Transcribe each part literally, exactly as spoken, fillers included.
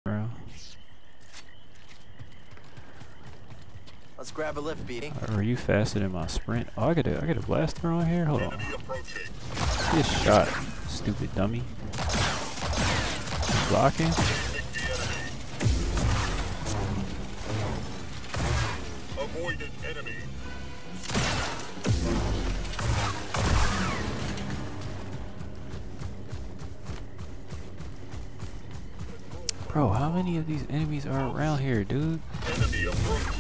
bro. Let's grab a lift, Beatty. Are you faster than my sprint? Oh, I got a, I got a blaster on here. Hold on. Get shot, stupid dummy. Blocking. Avoid an enemy. Bro, how many of these enemies are around here, dude? Enemy approaching.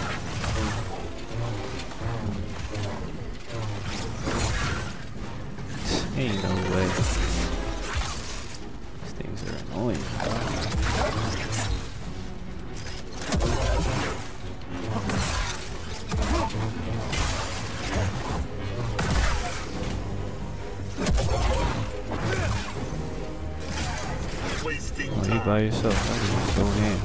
Ain't no way. These things are annoying, bro. Oh, you by yourself. That is so damn.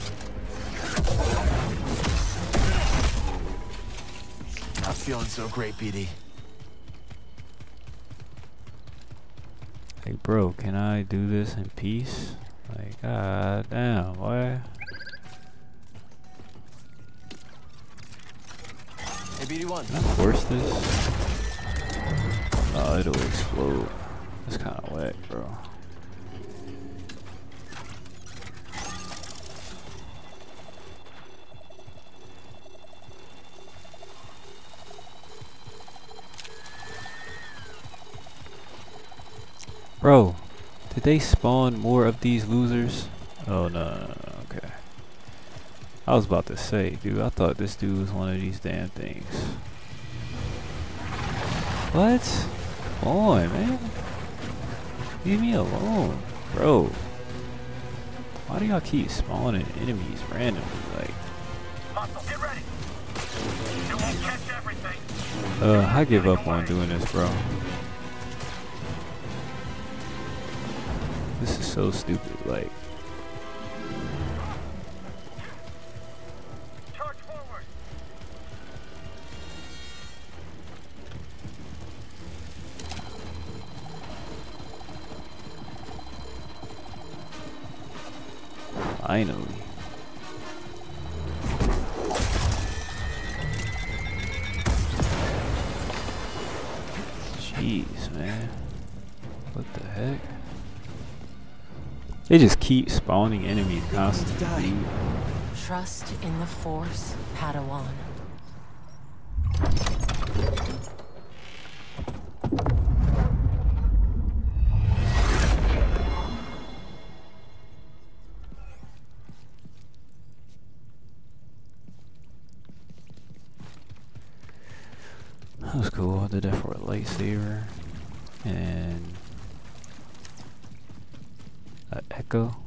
Not feeling so great, Beatty. Hey, bro, can I do this in peace? Like, god damn, boy. Hey, Beatty one. Can I force this? Oh, it'll explode. That's kind of whack, bro. Bro, did they spawn more of these losers? Oh, no, no, no, okay. I was about to say, dude, I thought this dude was one of these damn things. What? Come on, man. Leave me alone, bro. Why do y'all keep spawning enemies randomly? Like, Hostile, get ready. You won't catch everything. uh, I give up on doing this, bro. This is so stupid, like. Charge forward. Finally. Jeez, man. What the heck? They just keep spawning enemies constantly. Trust in the Force, Padawan. That was cool. I did that for a lightsaber and an echo.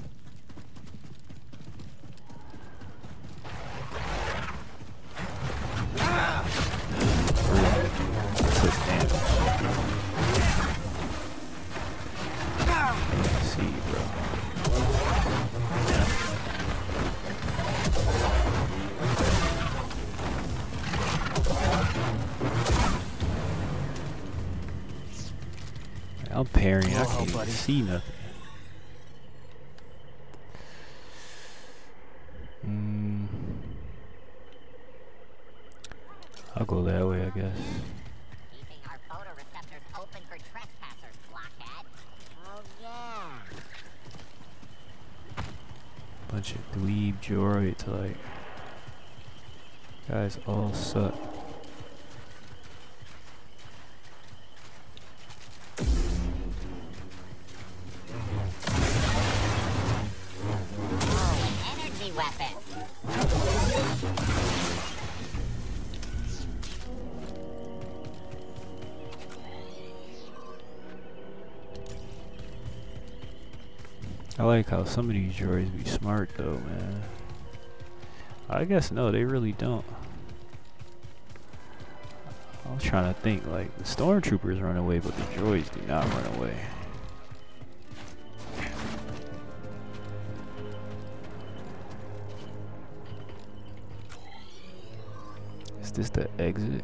Took damage. Can't see, bro. I'm parrying. I can't even see nothing. Mm. I'll go that way, I guess. Keeping our photoreceptors open for trespassers, blockhead. Oh yeah. Bunch of dweeb droids, like, guys all suck. Energy weapon. I like how some of these droids be smart though, man. I guess no, they really don't. I'm trying to think, like, the stormtroopers run away, but the droids do not run away. Is this the exit?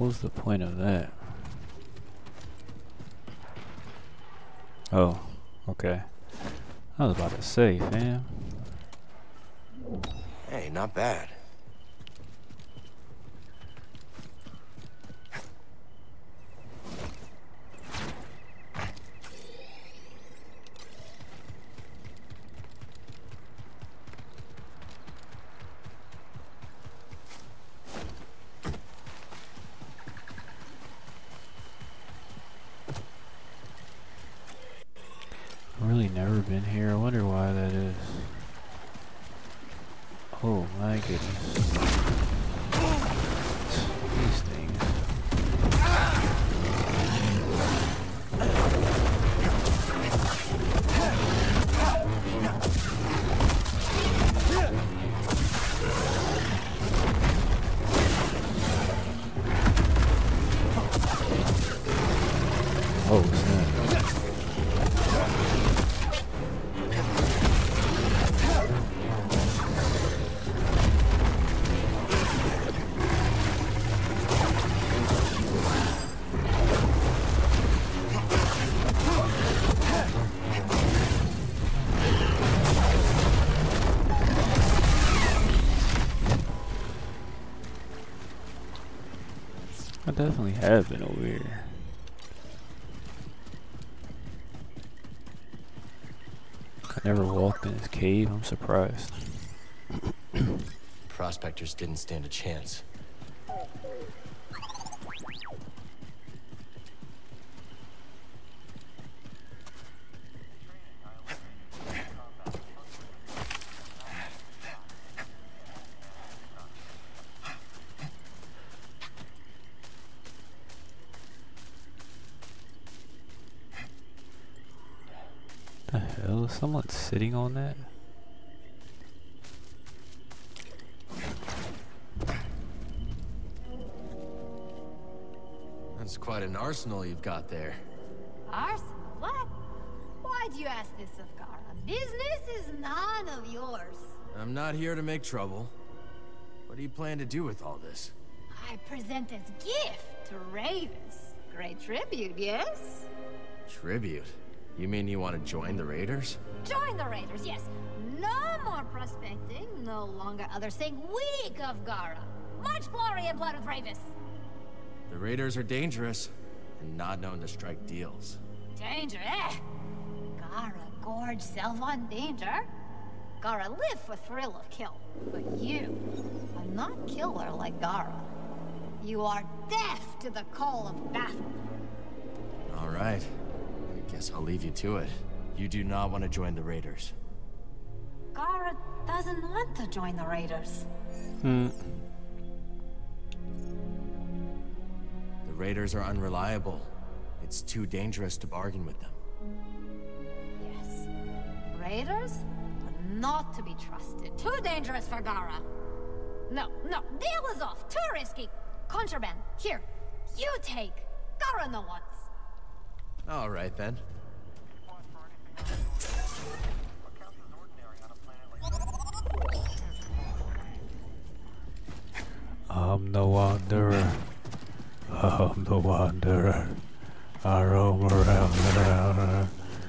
What was the point of that? Oh, okay. I was about to say, fam. Hey, not bad. I've really never been here. I wonder why that is. Oh my goodness. These things. Oh snap. I definitely have been over here. I never walked in this cave. I'm surprised. Prospectors didn't stand a chance. The hell? Is someone sitting on that? That's quite an arsenal you've got there. Arsenal? What? Why'd you ask this of Gara? Business is none of yours. I'm not here to make trouble. What do you plan to do with all this? I present as gift to Raiders. Great tribute, yes? Tribute? You mean you want to join the Raiders? Join the Raiders, yes. No more prospecting, no longer others saying weak of Gara. Much glory and blood of Ravis. The Raiders are dangerous and not known to strike deals. Danger, eh? Gara gorge self on danger. Gara live for thrill of kill. But you are not killer like Gara. You are deaf to the call of battle. All right. I guess I'll leave you to it. You do not want to join the Raiders. Gara doesn't want to join the Raiders. Hmm. The Raiders are unreliable. It's too dangerous to bargain with them. Yes. Raiders are not to be trusted. Too dangerous for Gara. No, no. Deal is off. Too risky. Contraband. Here. You take. Gara no wants. All right, then. I'm the wanderer. I'm the wanderer. I roam around and around.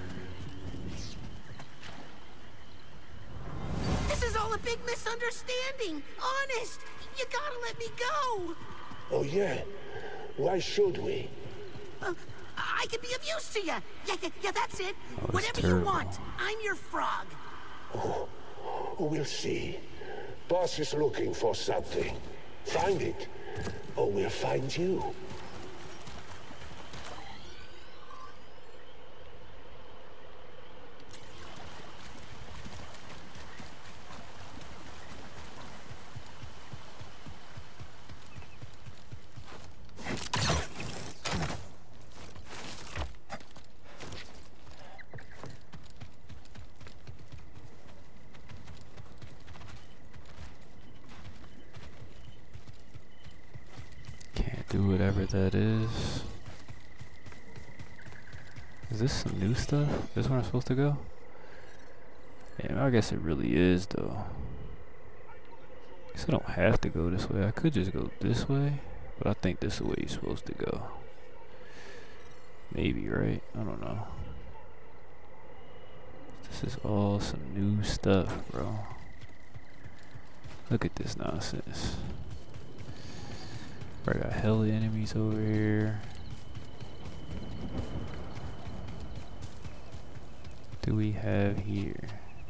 This is all a big misunderstanding. Honest. You gotta let me go. Oh, yeah? Why should we? Uh, I can be of use to you. Yeah, yeah, yeah, that's it. Oh, Whatever terrible. you want. I'm your frog. Oh, we'll see. Boss is looking for something. Find it, or we'll find you. Do whatever that is. Is this some new stuff? This is where I'm supposed to go? Yeah, I guess it really is though. I guess I don't have to go this way. I could just go this way, But I think this is the way you're supposed to go. Maybe, right? I don't know. This is all some new stuff, bro. Look at this nonsense. I got hella enemies over here. Do we have here?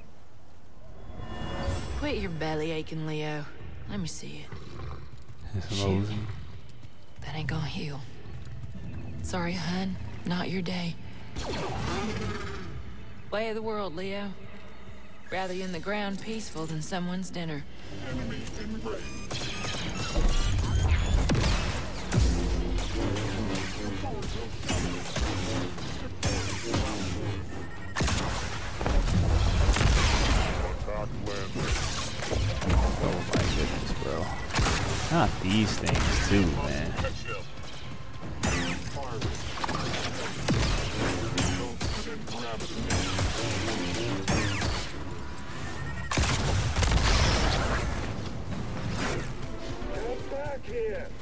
Quit your belly aching, Leo. Let me see it. It's Shoot. Mosey. That ain't gonna heal. Sorry, hun. Not your day. Way of the world, Leo. Rather you in the ground peaceful than someone's dinner. Oh my goodness, bro. Not these things too, man. Here.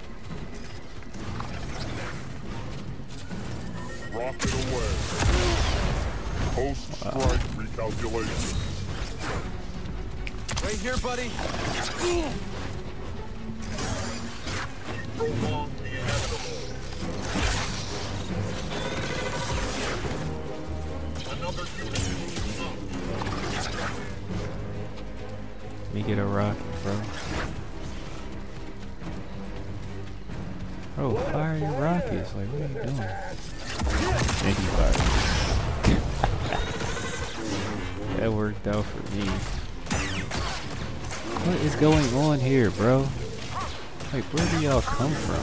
Rocket away. Post strike recalculation. Right here, buddy. Prolong the inevitable. Another unit moves up. Let me get a rocket, bro. Bro, fire your rockets. Like, what are you doing? Thank you, fire. That worked out for me. What is going on here, bro? Like, where do y'all come from?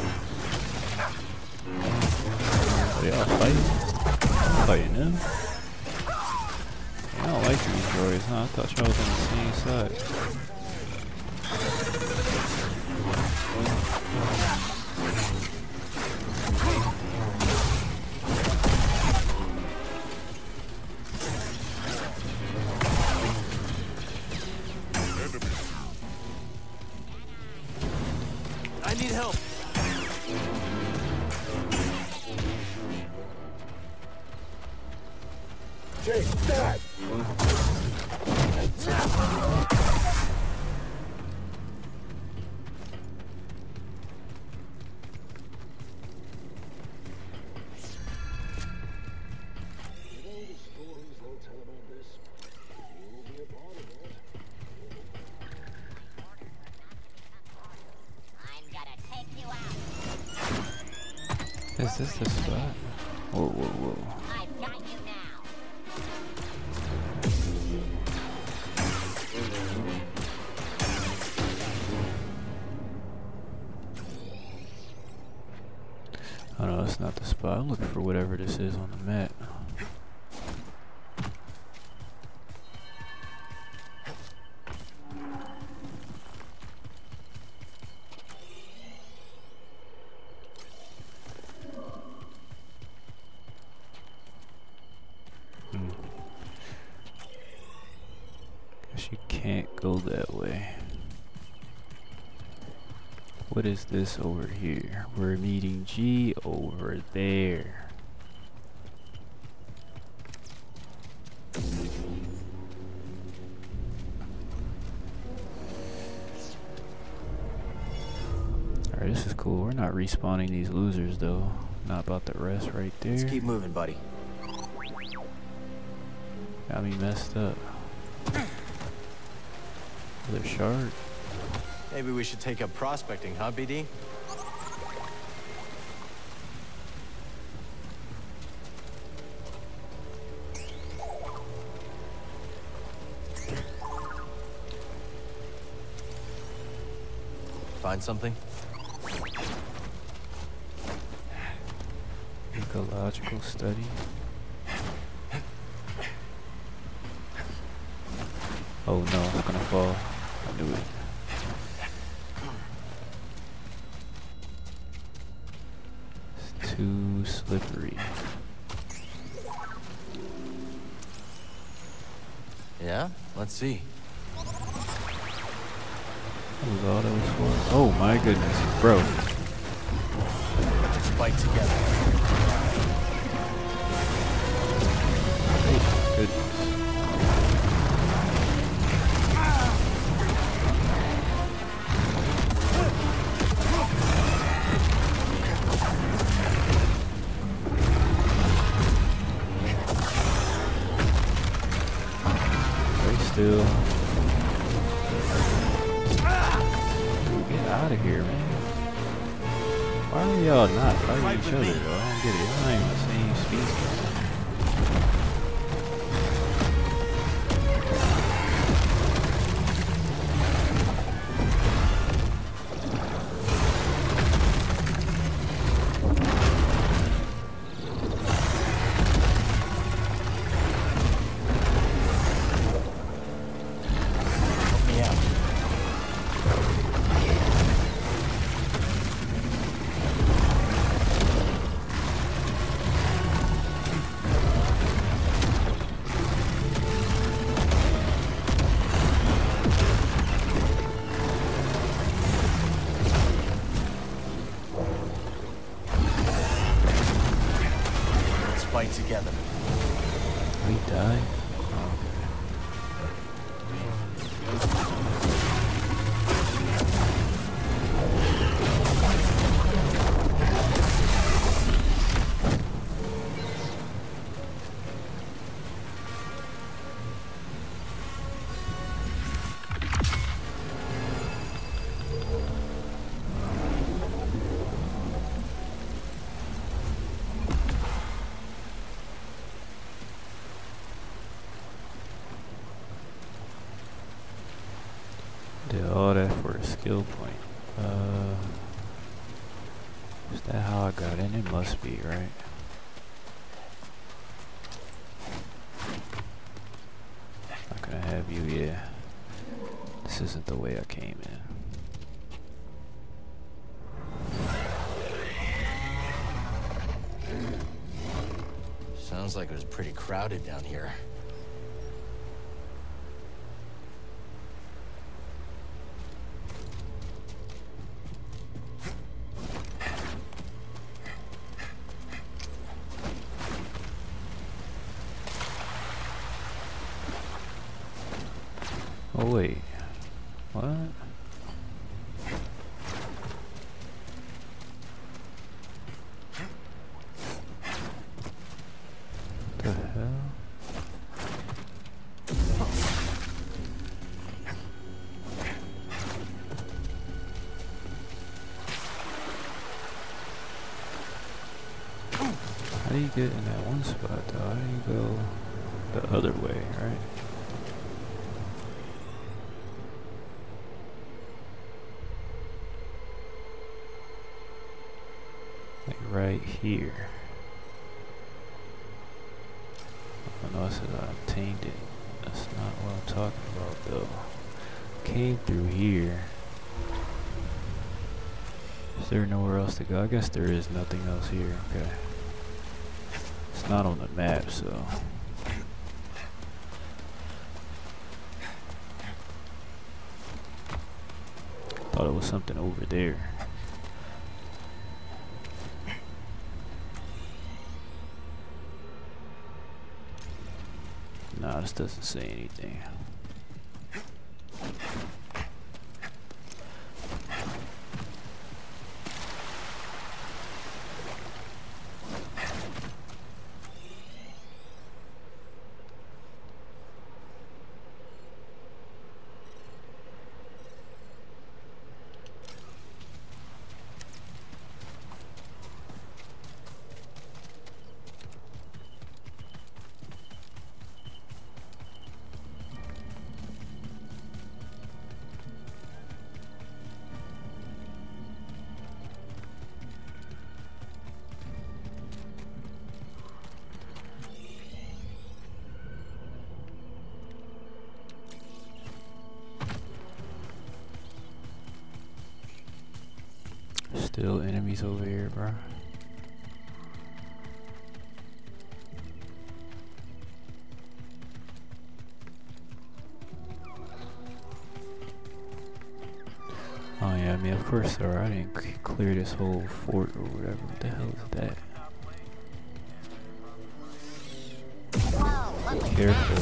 Are y'all fighting? I'm fighting them. I don't like these droids, huh? I thought y'all was on the same side. I need help. Take that! Is this the spot? Whoa, whoa, whoa. I've got you now. Oh no, that's not the spot. I'm looking for whatever this is on the map. Hmm. Guess you can't go that way. What is this over here? We're meeting G over there. Alright, this is cool. We're not respawning these losers though. Not about the rest right there. Let's keep moving, buddy. Got me messed up. Another shard. Maybe we should take up prospecting, huh, B D? Find something? Ecological study. Oh no, it's gonna fall. I knew it. It's too slippery. Yeah? Let's see. What was all that was for? Oh my goodness, bro. fight together. Oh, goodness. Still. Get out of here, man. Why are y'all not fighting each other, though? I don't get it. Y'all ain't the same species. Fight together. We die? Did all that for a skill point. Uh, is that how I got in? It must be, right? Not gonna have you, yeah. This isn't the way I came in. Sounds like it was pretty crowded down here. Oh wait, what? The hell? How do you get in that one spot though? How do you go the other way, right? Like right here. Oh no, it says I obtained it. That's not what I'm talking about though. Came through here. Is there nowhere else to go? I guess there is nothing else here. Okay. It's not on the map, so. Thought it was something over there. Nah, this doesn't say anything. Still enemies over here, bro. Oh yeah, I mean, of course there are. I didn't c clear this whole fort or whatever. What the hell is that? Be careful.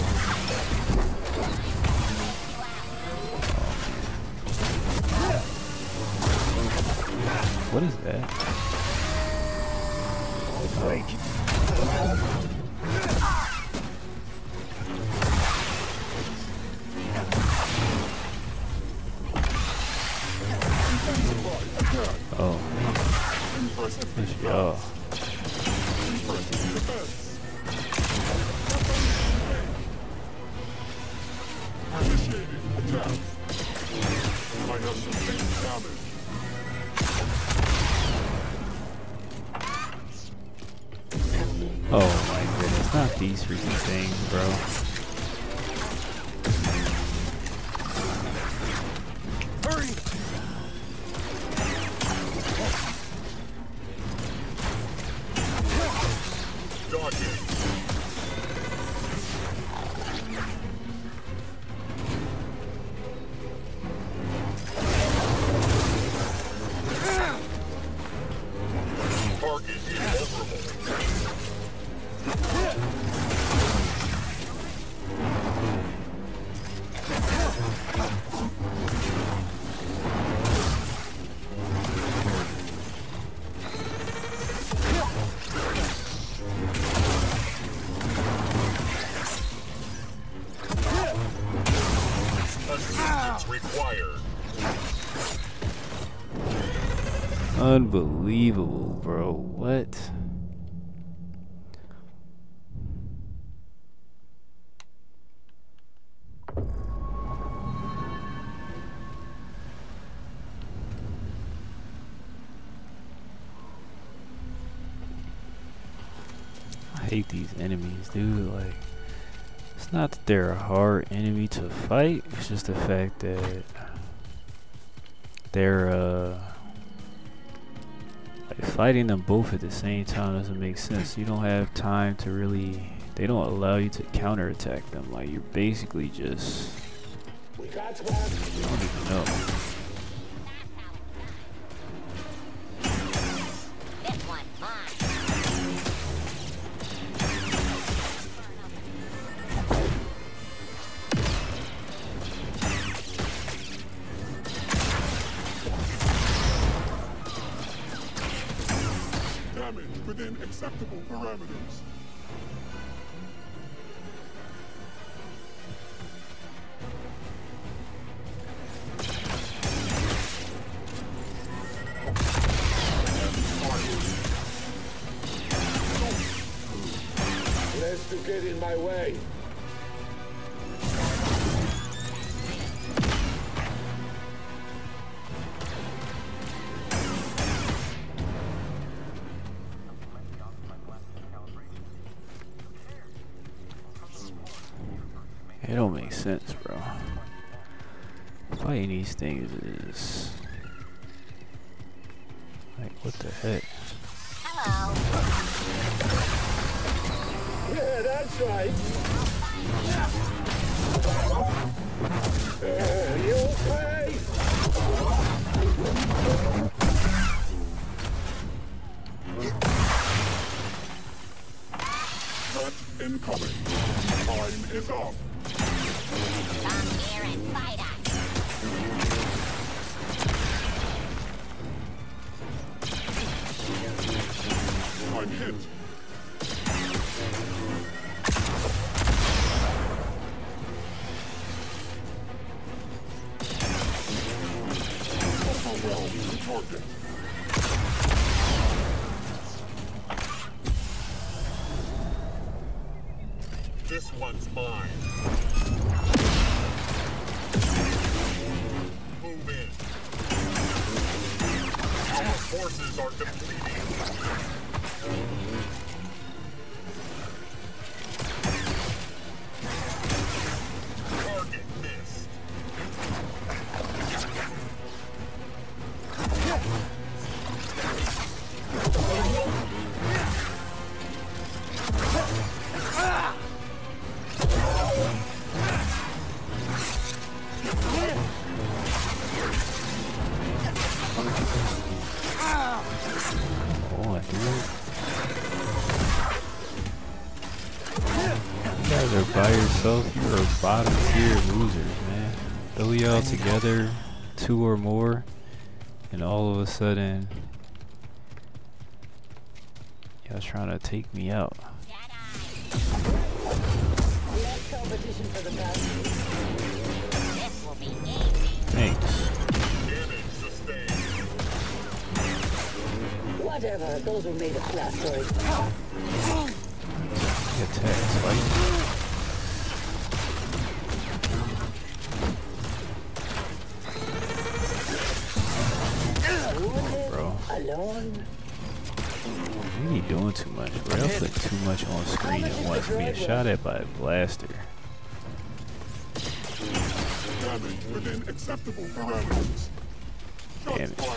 What is that? Oh. Oh. Oh my goodness, not these freaking things, bro. Hurry! Dodge it. Target invulnerable. Assistance required. Unbelievable, bro. What? I hate these enemies, dude. Like, it's not that they're a hard enemy to fight, it's just the fact that they're uh like fighting them both at the same time doesn't make sense. You don't have time to really, they don't allow you to counterattack them. Like, you're basically just, We got I don't even know. This one's mine. Damage within acceptable parameters. Less to get in my way. It don't make sense, bro. Fighting these things is like, what the heck? Hello. Yeah, that's right. Uh, you okay? Threat incoming. Time is up. Come here and fight us. I'm hit. Overwhelm target. This one's mine. Move in. Our forces are depleting. Target missed. yourself, you're a bottom tier losers, man. Throw y'all together, two or more, and all of a sudden, y'all trying to take me out. Competition for the bounty. This will be easy. Thanks. Whatever, those were made of plastoid. Attack, spike. Bro. Alone. Maybe doing too much, bro. Y'all put too much on screen at once. Being shot at by a blaster. Damage within acceptable parameters. Damn it.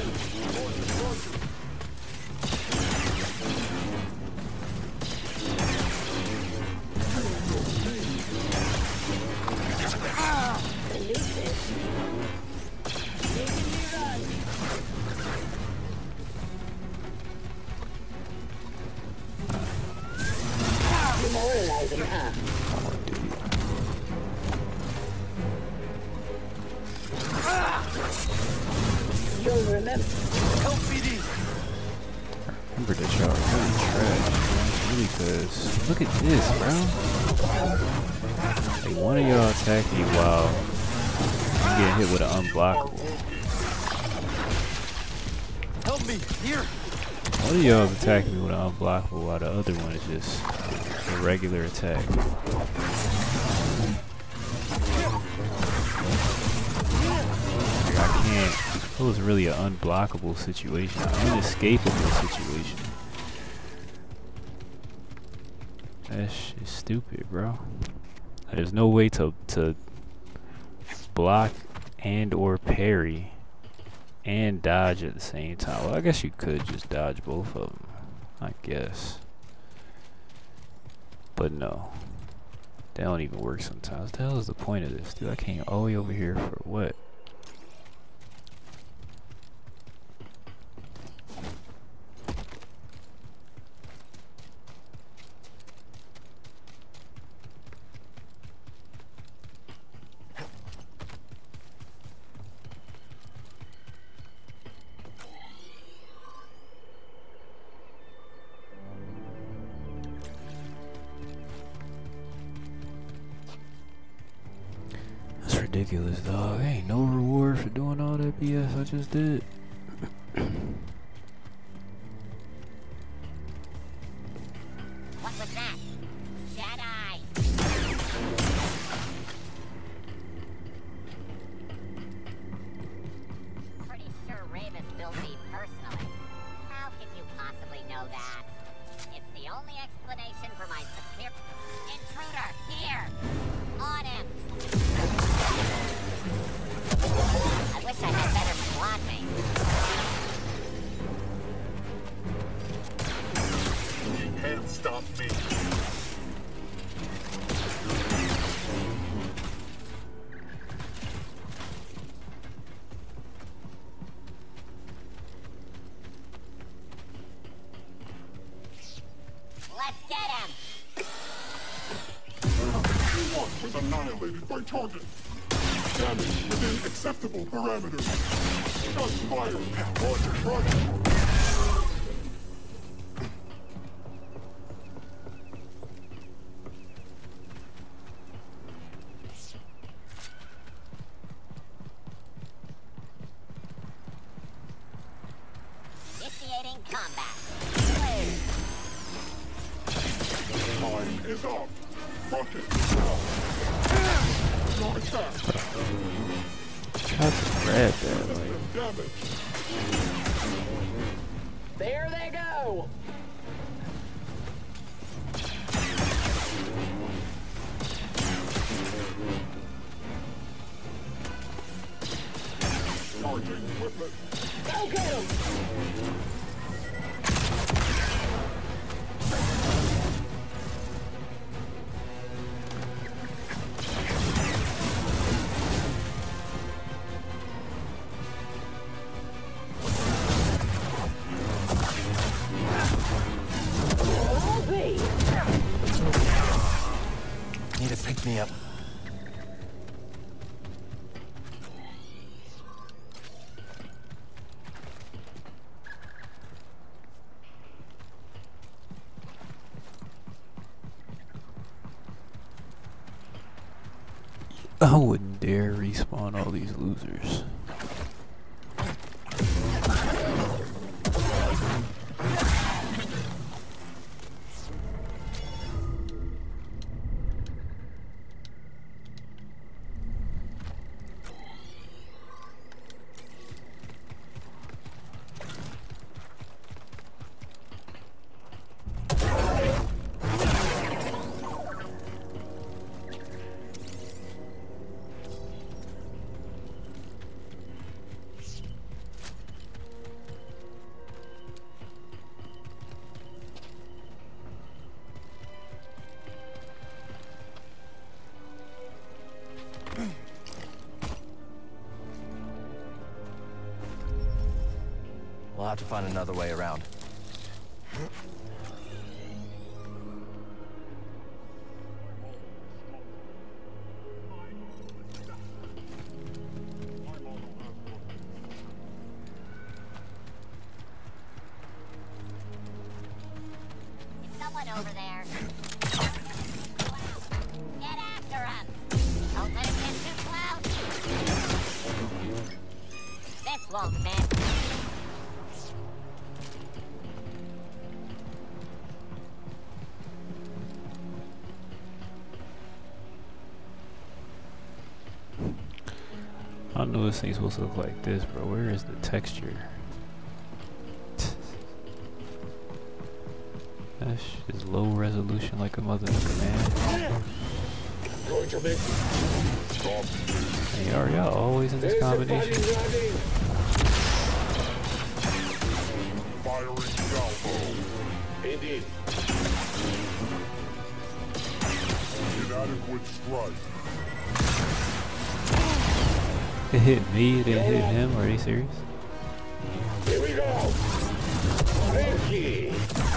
Demoralizing, huh? You'll remember. Remember that y'all are really trash, man. Really, cause look at this, bro. Like one of y'all attack me while I'm getting hit with an unblockable. Help me here. One of y'all is attacking me with an unblockable while the other one is just a regular attack. Like I can't. It was really an unblockable situation, an inescapable situation. That shit's stupid, bro. There's no way to to block and or parry and dodge at the same time. Well, I guess you could just dodge both of them, I guess. But no, they don't even work sometimes. What the hell is the point of this, dude? I came all the way over here for what? Ridiculous, dog. Ain't no reward for doing all that B S I just did. What was that? Jedi! Pretty sure Raven built me personally. How can you possibly know that? It's the only explanation for my superior intruder here! On him! I wish I had better squad mates. You can't stop me. Let's get him! T one was annihilated by target. Damage within acceptable parameters. Shots fired. On target. Initiating combat. Time is up. Rocket. No attack. Try to grab that, like. Damage. There they go! Charging equipment. Go get him! Need to pick me up. I wouldn't dare respawn all these losers. We'll have to find another way around. Is someone over there? Get after him! Don't let him get too close! This won't miss. I don't know this thing's supposed to look like this, bro. Where is the texture? That shit is low resolution like a motherfucker, man. Going to make stop. Hey, are y'all always in this combination? Firing salvo. Indeed. Inadequate strike. It hit me, it didn't hit him. Are you serious? Here we go. Ricky.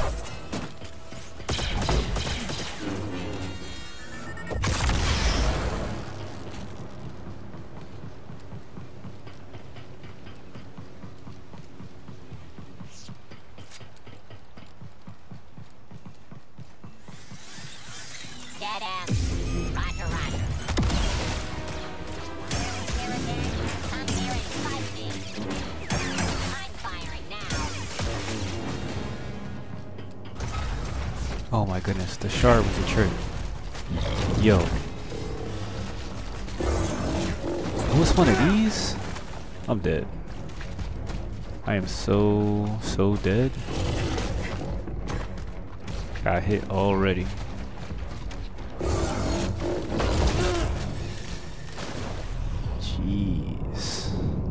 Get him! Roger, roger. Here again. Come here and fight me. I'm firing now. Oh my goodness, the shard was a trick. Yo. What's one of these? I'm dead. I am so, so dead. Got hit already. Jeez.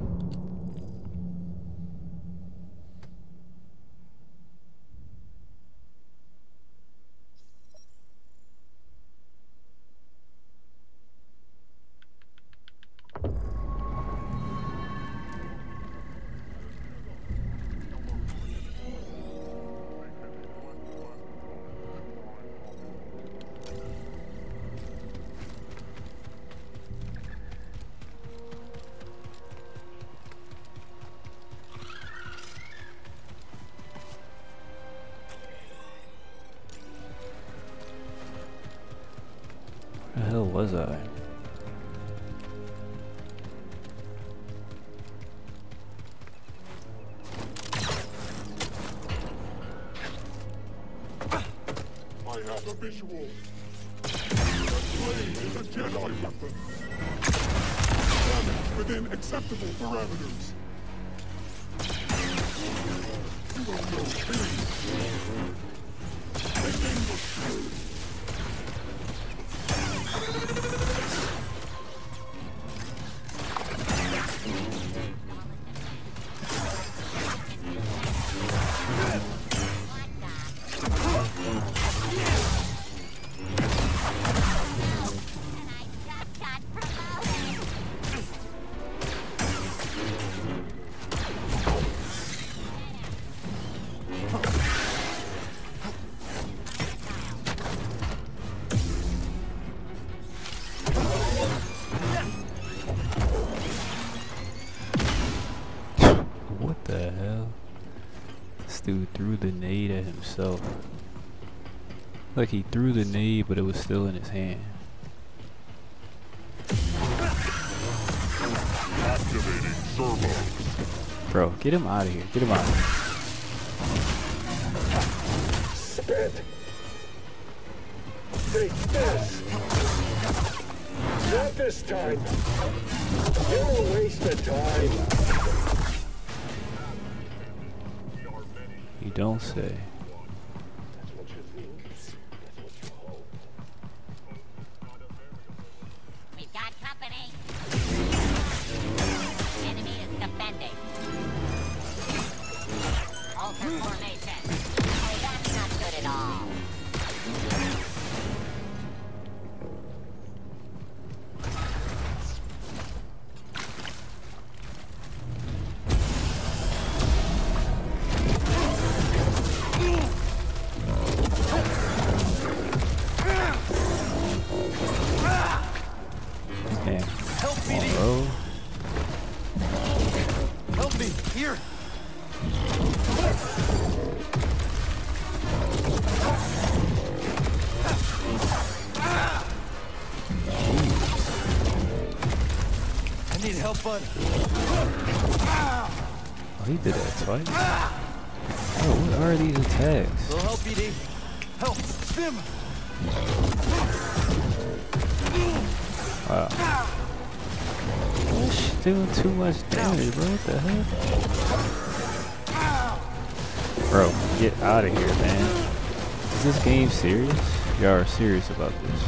Where the hell was I? I have a visual. That blade is a Jedi weapon. Damage within acceptable parameters. You don't know pain. Distinguished. What the hell? This dude threw the nade at himself. Like he threw the nade, but it was still in his hand. turbo. Bro, get him out of here. Get him out of here. Spit. Take this. Not this time. You're a waste of time. You don't say. That's what you think. That's what you hope. We've got company. Enemy is defending. Alter formation. Oh, that's not good at all. Damn. Help me, Bro. help me, here. I need help, bud. Oh, he did that twice. Oh, what are these attacks? We'll help, B D. Help, Stim. Wow. This shit doing too much damage, bro. What the hell? Bro, get out of here, man. Is this game serious? Y'all are serious about this.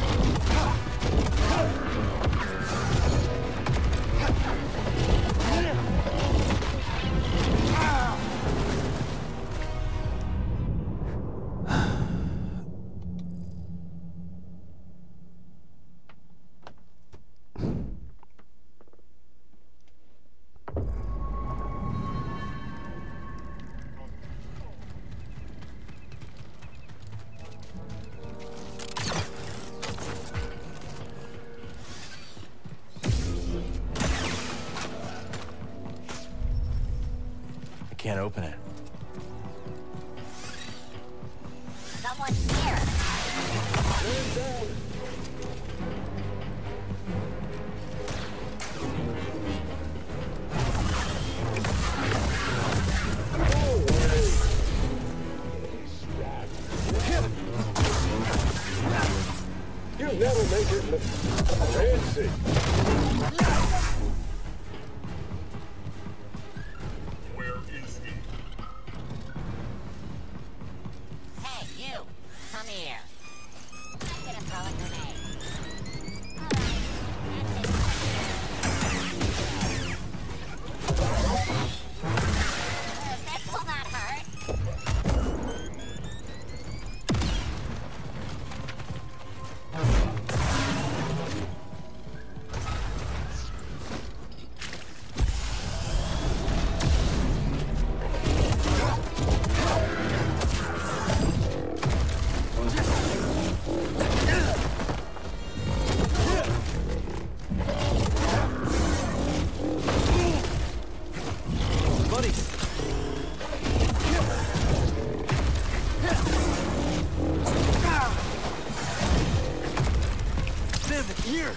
I can't open it. Someone's here. You never make it look fancy. Where is he? Hey, you. Come here. I'm gonna throw a grenade. Alright, this will not hurt. Buddies. Stim, here.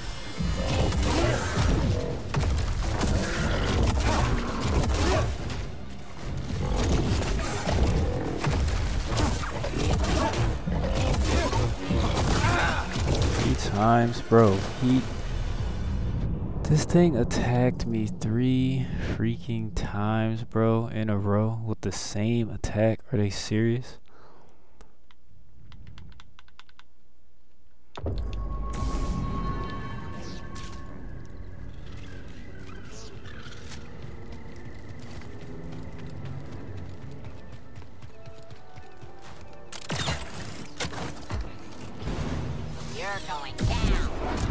Three times, bro. He. This thing attacked me three freaking times, bro, in a row with the same attack. Are they serious? You're going down.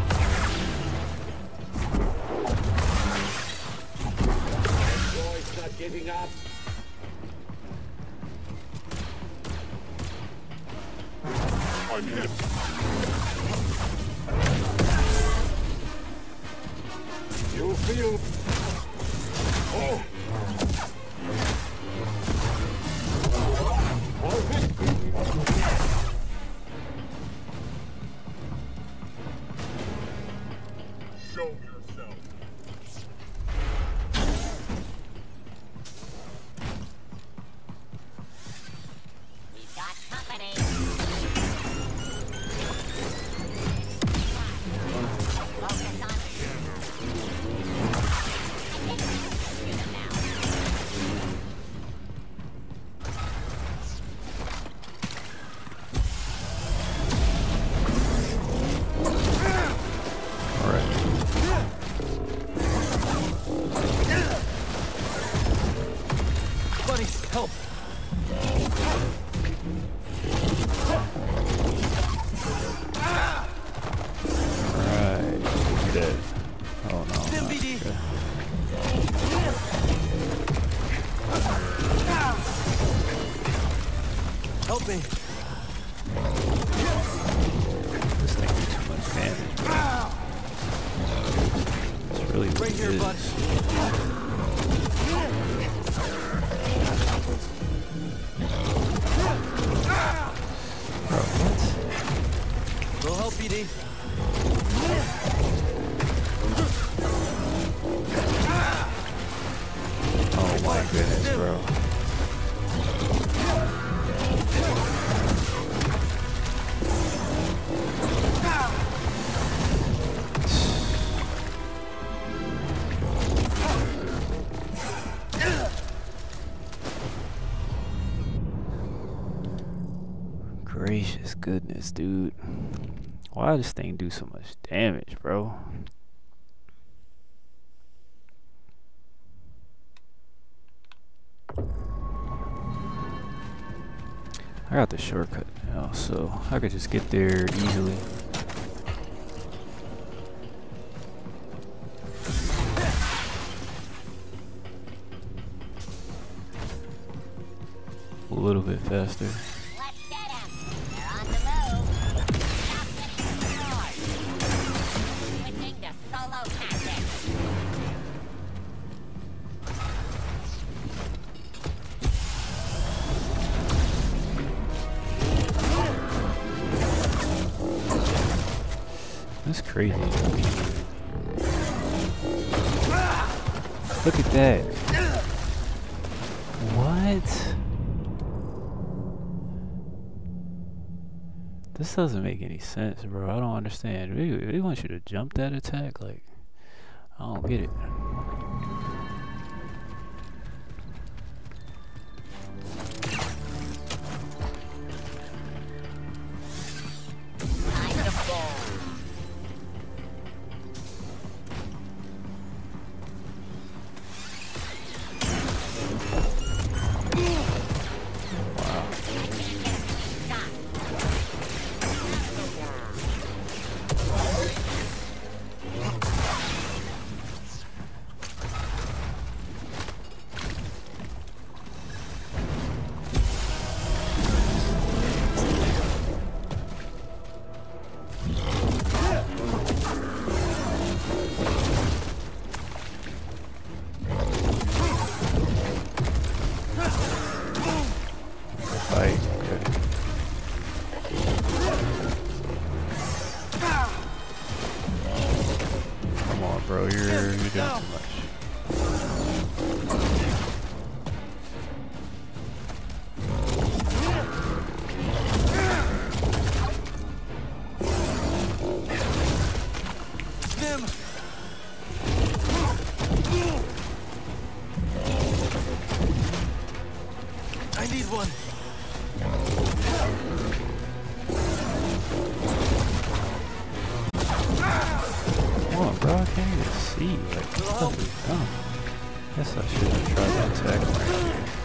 Boy's not giving up. I'm hit. You feel. Oh. Show yourself. Johnny, help! Right, dead. Oh no. Stim B D. Okay. Help me. This thing did too much damage, bro. It's really what Right it here, is. bud. Bro, what? Little help, B D. Oh my goodness, bro. Gracious goodness, dude. Why does this thing do so much damage, bro? I got the shortcut now, so I could just get there easily. A little bit faster. Let's get them. They're on the move. Stop getting destroyed. Switching to solo tactics. That's crazy. Look at that. What? This doesn't make any sense, bro. I don't understand. They, they want you to jump that attack? Like, I don't get it. Time to fall. Fight. Okay. Come on, bro. You're you're doing too much. Stim! I need one. Come on, bro. I can't even see. Like, what the fuck is dumb? Guess I should have tried that attack.